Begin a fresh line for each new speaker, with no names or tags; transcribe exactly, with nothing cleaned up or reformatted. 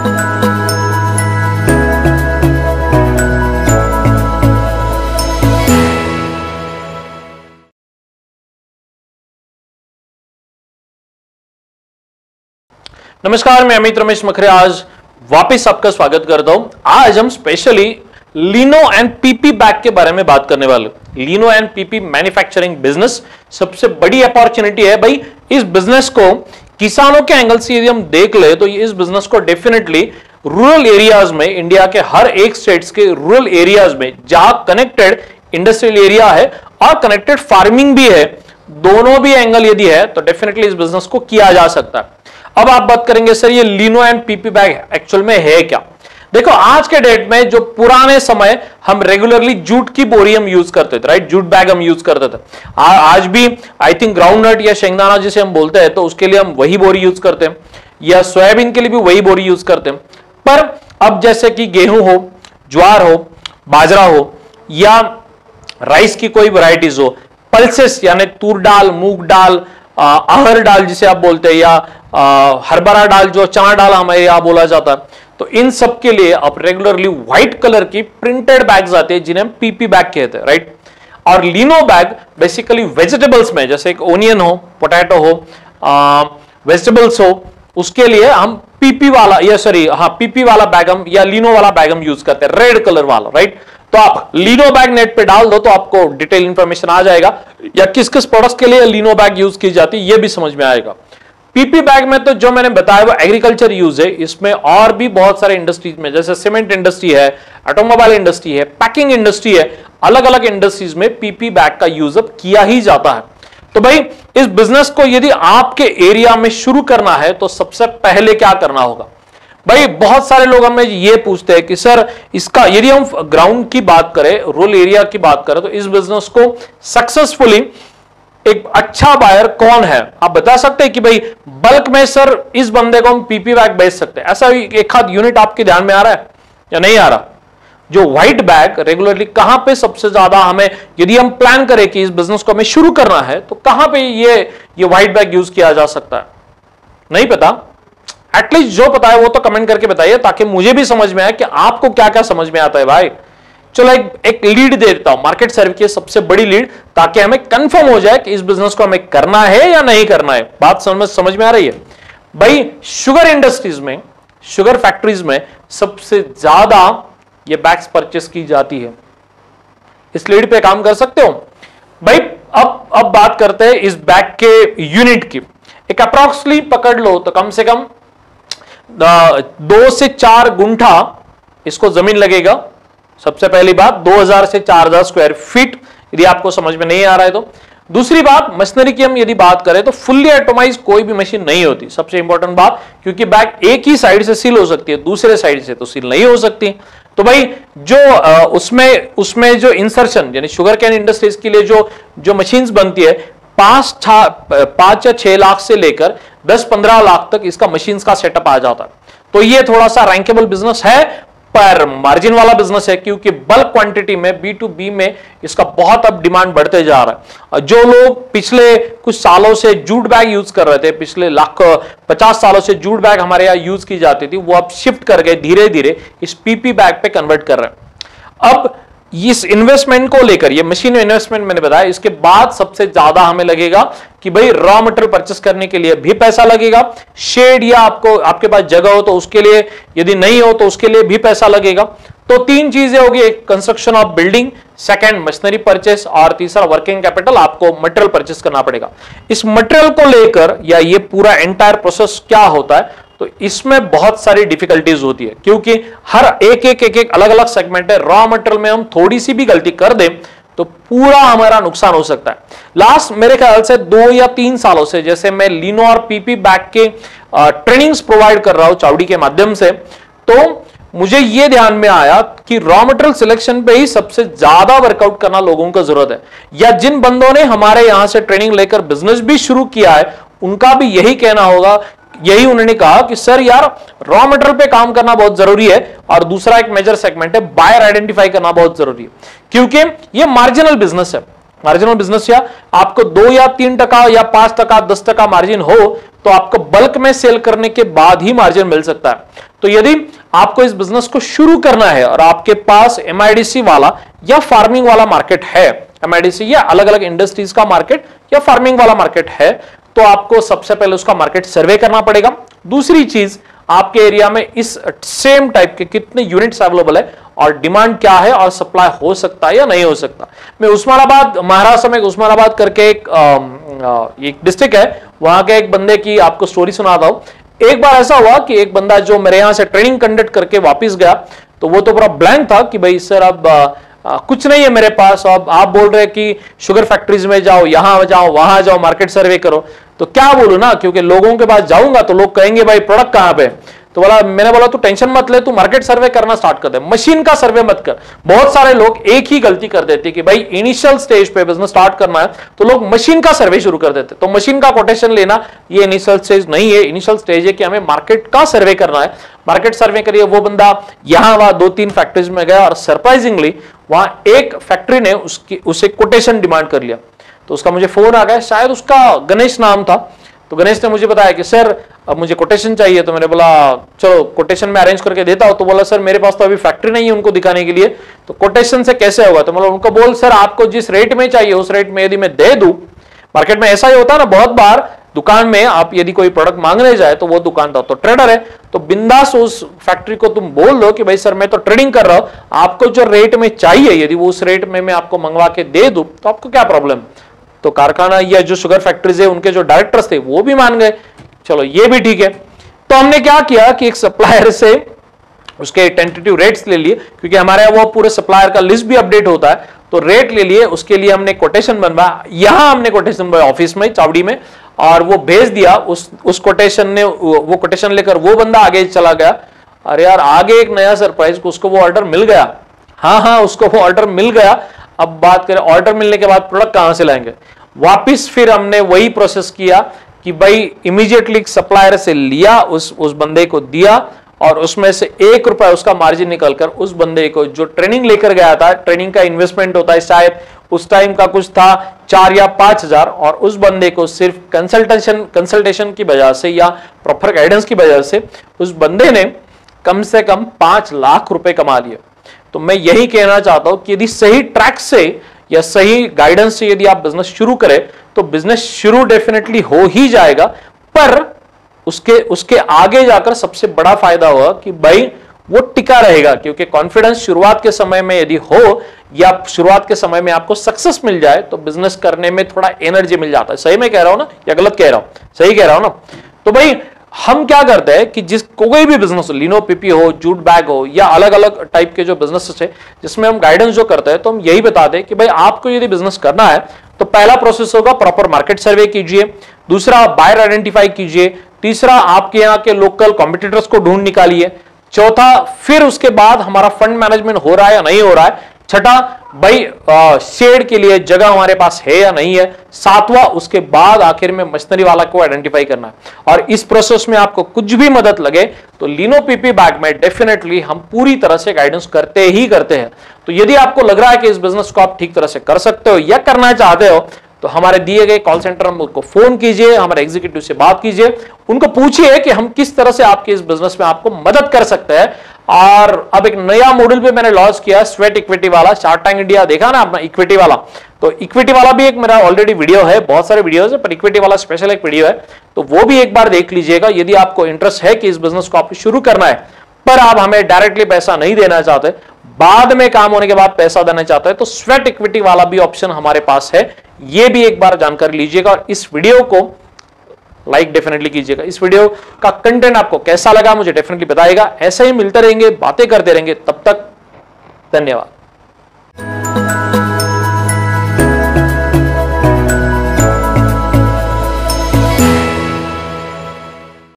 नमस्कार, मैं अमित रमेश मखरे आज वापस आपका स्वागत करता हूं। आज हम specially leno and PP bag के बारे में बात करने वाले। Leno and PP manufacturing business सबसे बड़ी अपॉर्चुनिटी है भाई। इस बिजनेस को किसानों के एंगल से यदि हम देख ले तो इस बिजनेस को डेफिनेटली रूरल एरियाज में, इंडिया के हर एक स्टेट्स के रूरल एरियाज में जहां कनेक्टेड इंडस्ट्रियल एरिया है और कनेक्टेड फार्मिंग भी है, दोनों भी एंगल यदि है तो डेफिनेटली इस बिजनेस को किया जा सकता है। अब आप बात करेंगे सर ये leno and PP bag actual में है क्या। देखो आज के डेट में जो पुराने समय हम रेगुलरली जूट की बोरी हम यूज करते थे, राइट, जूट बैग हम यूज करते थे। आ, आज भी आई थिंक ग्राउंड नट या शेंगदाना जिसे हम बोलते हैं तो उसके लिए हम वही बोरी यूज करते हैं, या सोयाबीन के लिए भी वही बोरी यूज करते हैं। पर अब जैसे कि गेहूं हो, ज्वार हो, बाजरा हो या राइस की कोई वैरायटीज हो, पल्सेस यानी तूर दाल, मूंग दाल, अरहर दाल जिसे आप बोलते हैं, या हरभरा दाल जो चना दाल हमारे यहां बोला जाता है, तो इन सब के लिए अब रेगुलरली व्हाइट कलर की प्रिंटेड बैग्स आते हैं जिन्हें हम पीपी बैग कहते हैं, राइट। और लिनो बैग बेसिकली वेजिटेबल्स में, जैसे एक ओनियन हो, पोटैटो हो, वेजिटेबल्स हो, उसके लिए हम पीपी वाला या सॉरी हाँ पीपी वाला बैग हम या लिनो वाला बैग हम यूज करते हैं, रेड कलर वाला, राइट। तो आप लिनो बैग नेट पे डाल दो तो आपको डिटेल इंफॉर्मेशन आ जाएगा, या किस किस प्रोडक्ट्स के लिए लिनो बैग यूज की जाती है ये भी समझ में आएगा। पीपी बैग में तो जो मैंने बताया वो एग्रीकल्चर यूज है, इसमें और भी बहुत सारे इंडस्ट्रीज में जैसे सीमेंट इंडस्ट्री है, ऑटोमोबाइल इंडस्ट्री है, पैकिंग इंडस्ट्री है, अलग अलग इंडस्ट्रीज में पीपी बैग का यूज अब किया ही जाता है। तो भाई इस बिजनेस को यदि आपके एरिया में शुरू करना है तो सबसे पहले क्या करना होगा। भाई बहुत सारे लोग हमें ये पूछते हैं कि सर इसका यदि हम ग्राउंड की बात करें, रूरल एरिया की बात करें, तो इस बिजनेस को सक्सेसफुली एक अच्छा बायर कौन है, आप बता सकते हैं कि भाई बल्क में सर इस बंदे को हम पीपी बैग बेच सकते हैं, ऐसा एक आध यूनिट आपके ध्यान में आ रहा है या नहीं आ रहा। जो व्हाइट बैग रेगुलरली कहां पे सबसे ज्यादा हमें, यदि हम प्लान करें कि इस बिजनेस को हमें शुरू करना है तो कहां पे ये ये व्हाइट बैग यूज किया जा सकता है, नहीं पता। एटलीस्ट जो पता है वो तो कमेंट करके बताइए ताकि मुझे भी समझ में आए कि आपको क्या क्या समझ में आता है भाई। चलो एक, एक लीड दे देता हूं, मार्केट सर्वे की सबसे बड़ी लीड, ताकि हमें कंफर्म हो जाए कि इस बिजनेस को हमें करना है या नहीं करना है। बात समझ समझ में आ रही है भाई। शुगर इंडस्ट्रीज में, शुगर फैक्ट्रीज में सबसे ज्यादा ये बैग्स परचेस की जाती है। इस लीड पे काम कर सकते हो भाई। अब अब बात करते हैं इस बैग के यूनिट की। एक अप्रोक्सली पकड़ लो तो कम से कम दो से चार गुंठा इसको जमीन लगेगा। सबसे पहली बात दो हज़ार से चार हज़ार स्क्वायर फीट, यदि आपको समझ में नहीं आ रहा है तो। दूसरी बात मशीनरी की हम यदि बात करें तो फुल्ली ऑटोमाइज कोई भी मशीन नहीं होती, सबसे इंपॉर्टेंट बात, क्योंकि बैग एक ही साइड से सील हो सकती है, दूसरे साइड से तो सील नहीं हो सकती। तो भाई जो उसमें उसमें जो इंसर्शन यानी शुगर कैन इंडस्ट्रीज के लिए जो जो मशीन्स बनती है, पांच पांच या छह लाख से लेकर दस पंद्रह लाख तक इसका मशीन्स का सेटअप आ जाता है। तो ये थोड़ा सा रैंकेबल बिजनेस है पर मार्जिन वाला बिजनेस है, क्योंकि बल्क क्वांटिटी में बी टू बी में इसका बहुत अब डिमांड बढ़ते जा रहा है। जो लोग पिछले कुछ सालों से जूट बैग यूज कर रहे थे, पिछले लाख पचास सालों से जूट बैग हमारे यहाँ यूज की जाती थी, वो अब शिफ्ट कर गए धीरे धीरे इस पीपी बैग पे कन्वर्ट कर रहे हैं। अब इस इन्वेस्टमेंट को लेकर, ये मशीन इन्वेस्टमेंट मैंने बताया, इसके बाद सबसे ज्यादा हमें लगेगा कि भाई रॉ मटेरियल परचेस करने के लिए भी पैसा लगेगा, शेड या आपको आपके पास जगह हो तो उसके लिए, यदि नहीं हो तो उसके लिए भी पैसा लगेगा। तो तीन चीजें होगी, एक construction of building, second machinery purchase, और तीसरा वर्किंग कैपिटल, आपको मटेरियल परचेस करना पड़ेगा। इस मटेरियल को लेकर या ये पूरा एंटायर प्रोसेस क्या होता है, तो इसमें बहुत सारी डिफिकल्टीज होती है, क्योंकि हर एक एक एक एक अलग अलग सेगमेंट है। रॉ मटेरियल में हम थोड़ी सी भी गलती कर दें तो पूरा हमारा नुकसान हो सकता है। लास्ट मेरे ख्याल से दो या तीन सालों से जैसे मैं लिनो और पीपी बैग के ट्रेनिंग्स प्रोवाइड कर रहा हूं चावड़ी के माध्यम से, तो मुझे यह ध्यान में आया कि रॉ मटेरियल सिलेक्शन पे ही सबसे ज्यादा वर्कआउट करना लोगों को जरूरत है। या जिन बंदों ने हमारे यहां से ट्रेनिंग लेकर बिजनेस भी शुरू किया है उनका भी यही कहना होगा, यही उन्होंने कहा कि सर यार रॉ मटेरियल पे काम करना बहुत जरूरी है, और दूसरा एक मेजर सेगमेंट है बायर आइडेंटिफाई करना बहुत जरूरी है, क्योंकि ये मार्जिनल बिजनेस है। मार्जिनल बिजनेस या आपको दो या तीन टका या पांच टका दस टका मार्जिन हो तो आपको बल्क में सेल करने के बाद ही मार्जिन मिल सकता है। तो यदि आपको इस बिजनेस को शुरू करना है और आपके पास एमआईडीसी वाला या फार्मिंग वाला मार्केट है, एमआईडीसी या अलग अलग इंडस्ट्रीज का मार्केट या फार्मिंग वाला मार्केट है, तो आपको सबसे पहले उसका मार्केट सर्वे करना पड़ेगा। दूसरी चीज, आपके एरिया में इस सेम टाइप के कितने यूनिट्स अवेलेबल है और डिमांड क्या है और सप्लाई हो सकता है या नहीं हो सकता। मैं उस्मानाबाद, महाराष्ट्र में उस्मानाबाद करके एक, एक डिस्ट्रिक्ट है, वहां के एक बंदे की आपको स्टोरी सुनाता हूं। एक बार ऐसा हुआ कि एक बंदा जो मेरे यहां से ट्रेनिंग कंडक्ट करके वापस गया, तो वो तो पूरा ब्लैंक था कि भाई सर अब आ, कुछ नहीं है मेरे पास, अब आप बोल रहे हैं कि शुगर फैक्ट्रीज में जाओ, यहां जाओ, वहां जाओ, मार्केट सर्वे करो। तो क्या बोलूं ना, क्योंकि लोगों के पास जाऊंगा तो लोग कहेंगे भाई प्रोडक्ट कहां पे। तो बोला, मैंने बोला तू टेंशन मत ले, तू मार्केट सर्वे करना स्टार्ट कर दे, मशीन का सर्वे मत कर। बहुत सारे लोग एक ही गलती कर देते कि भाई इनिशियल स्टेज पे बिजनेस स्टार्ट करना है तो लोग मशीन का सर्वे शुरू कर देते। तो मशीन का कोटेशन लेना ये इनिशियल स्टेज नहीं है। इनिशियल स्टेज है कि हमें मार्केट का सर्वे करना है। मार्केट सर्वे करिए। वो बंदा यहां वहां दो तीन फैक्ट्रीज में गया और सरप्राइजिंगली वहां एक फैक्ट्री ने उसकी उसे कोटेशन डिमांड कर लिया। तो उसका मुझे फोन आ गया, शायद उसका गणेश नाम था। तो गणेश ने मुझे बताया कि सर अब मुझे कोटेशन चाहिए। तो मैंने बोला चलो कोटेशन में अरेंज करके देता हूं। तो बोला सर मेरे पास तो अभी फैक्ट्री नहीं है उनको दिखाने के लिए, तो कोटेशन से कैसे होगा। तो मतलब उनको बोल सर आपको जिस रेट में चाहिए उस रेट में यदि मैं दे दूं, मार्केट में ऐसा ही होता है ना, बहुत बार दुकान में आप यदि कोई प्रोडक्ट मांगने जाए तो वो दुकानदार तो ट्रेडर है, तो बिंदास उस फैक्ट्री को तुम बोल दो कि भाई सर मैं तो ट्रेडिंग कर रहा हूं, आपको जो रेट में चाहिए यदि वो उस रेट में मैं आपको मंगवा के दे दूं तो आपको क्या प्रॉब्लम। तो कारखाना या जो शुगर फैक्ट्रीज है उनके जो डायरेक्टर्स थे वो भी मान गए, चलो ये भी ठीक है। तो हमने क्या किया कि एक सप्लायर से उसके टेंटेटिव रेट्स ले लिए, क्योंकि हमारे वो पूरे सप्लायर का लिस्ट भी अपडेट होता है, तो रेट ले लिए। उसके लिए हमने कोटेशन बनवाया, यहां हमने कोटेशन बनवाया ऑफिस में चावड़ी में, और वो भेज दिया। उस उस कोटेशन ने वो कोटेशन लेकर वो बंदा आगे चला गया। अरे यार आगे एक नया सरप्राइज, उसको वो ऑर्डर मिल गया। हाँ हाँ उसको वो ऑर्डर मिल गया। अब बात करें ऑर्डर मिलने के बाद प्रोडक्ट कहां से लाएंगे, वापिस फिर हमने वही प्रोसेस किया कि भाई इमीडिएटली सप्लायर से लिया, उस उस बंदे को दिया और उसमें से एक रुपया उसका मार्जिन निकलकर उस बंदे को जो ट्रेनिंग लेकर गया था, ट्रेनिंग का इन्वेस्टमेंट होता है शायद उस टाइम का कुछ था चार या पांच हजार, और उस बंदे को सिर्फ कंसल्टेशन कंसल्टेशन की वजह से या प्रॉपर गाइडेंस की वजह से उस बंदे ने कम से कम पांच लाख रुपए कमा लिए। तो मैं यही कहना चाहता हूं कि यदि सही ट्रैक से या सही गाइडेंस से यदि आप बिजनेस शुरू करें तो बिजनेस शुरू डेफिनेटली हो ही जाएगा, पर उसके उसके आगे जाकर सबसे बड़ा फायदा होगा कि भाई वो टिका रहेगा, क्योंकि कॉन्फिडेंस शुरुआत के समय में यदि हो या शुरुआत के समय में आपको सक्सेस मिल जाए तो बिजनेस करने में थोड़ा एनर्जी मिल जाता है। सही में कह रहा हूं ना या गलत कह रहा हूं? सही कह रहा हूं ना। तो भाई हम क्या करते हैं कि जिस कोई भी बिजनेस हो, लिनो पीपी हो, जूट बैग हो या अलग अलग टाइप के जो बिजनेस है जिसमें हम गाइडेंस जो करते हैं, तो हम यही बता दें कि भाई आपको यदि बिजनेस करना है तो पहला प्रोसेस होगा प्रॉपर मार्केट सर्वे कीजिए, दूसरा बायर आइडेंटिफाई कीजिए, तीसरा आपके यहाँ के लोकल कॉम्पिटिटर्स को ढूंढ निकालिए, चौथा फिर उसके बाद हमारा फंड मैनेजमेंट हो रहा है या नहीं हो रहा है, छठा भाई शेड के लिए जगह हमारे पास है या नहीं है, सातवां उसके बाद आखिर में मशीनरी वाला को आइडेंटिफाई करना है। और इस प्रोसेस में आपको कुछ भी मदद लगे तो लिनो पीपी बैग में डेफिनेटली हम पूरी तरह से गाइडेंस करते ही करते हैं। तो यदि आपको लग रहा है कि इस बिजनेस को आप ठीक तरह से कर सकते हो या करना चाहते हो तो हमारे दिए गए कॉल सेंटर में उनको फोन कीजिए, हमारे एग्जीक्यूटिव से बात कीजिए, उनको पूछिए कि हम किस तरह से आपके इस बिजनेस में आपको मदद कर सकते हैं। और अब एक नया मॉडल भी मैंने लॉन्च किया, स्वेट इक्विटी वाला। शार्क टैंक इंडिया देखा ना अपना इक्विटी वाला, तो इक्विटी वाला भी एक मेरा ऑलरेडी वीडियो है, बहुत सारे वीडियोस है पर इक्विटी वाला स्पेशल एक वीडियो है, तो वो भी एक बार देख लीजिएगा यदि आपको इंटरेस्ट है कि इस बिजनेस को आपको शुरू करना है पर आप हमें डायरेक्टली पैसा नहीं देना चाहते, बाद में काम होने के बाद पैसा देना चाहते हैं, तो स्वेट इक्विटी वाला भी ऑप्शन हमारे पास है। ये भी एक बार जानकारी लीजिएगा और इस वीडियो को लाइक डेफिनेटली कीजिएगा। इस वीडियो का कंटेंट आपको कैसा लगा मुझे डेफिनेटली बताइएगा। ऐसे ही मिलते रहेंगे, बातें करते रहेंगे, तब तक धन्यवाद।